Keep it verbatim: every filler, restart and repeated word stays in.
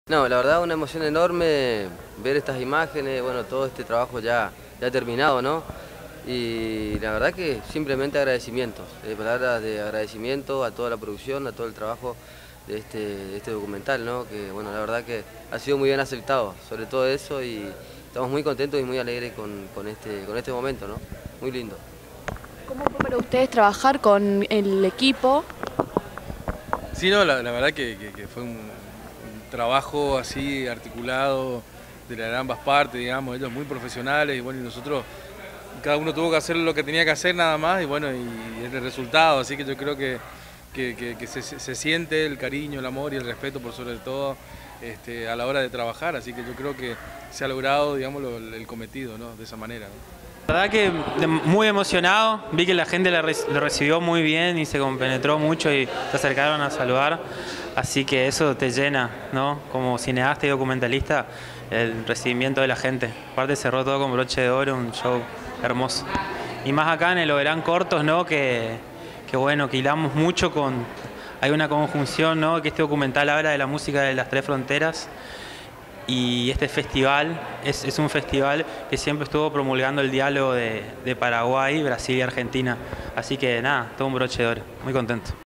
No, la verdad una emoción enorme ver estas imágenes, bueno, todo este trabajo ya, ya terminado, ¿no? Y la verdad que simplemente agradecimientos, eh, palabras de agradecimiento a toda la producción, a todo el trabajo de este, de este documental, ¿no? Que bueno, la verdad que ha sido muy bien aceptado, sobre todo eso, y estamos muy contentos y muy alegres con, con, este, con este momento, ¿no? Muy lindo. ¿Cómo fue para ustedes trabajar con el equipo? Sí, no, la, la verdad que, que, que fue un, un trabajo así articulado de, la, de ambas partes, digamos, ellos muy profesionales y bueno, y nosotros, cada uno tuvo que hacer lo que tenía que hacer nada más y bueno, y, y el resultado, así que yo creo que, que, que, que se, se siente el cariño, el amor y el respeto por sobre todo este, a la hora de trabajar, así que yo creo que se ha logrado, digamos, lo, el cometido, ¿no? De esa manera, ¿no? La verdad que muy emocionado, vi que la gente lo recibió muy bien y se compenetró mucho y se acercaron a saludar, así que eso te llena, ¿no? Como cineasta y documentalista, el recibimiento de la gente. Aparte cerró todo con broche de oro, un show hermoso. Y más acá en el Oberán Cortos, ¿no? Que, que bueno, que hilamos mucho con... Hay una conjunción, ¿no? Que este documental habla de la música de las tres fronteras. Y este festival es, es un festival que siempre estuvo promulgando el diálogo de, de Paraguay, Brasil y Argentina. Así que nada, todo un broche de oro. Muy contento.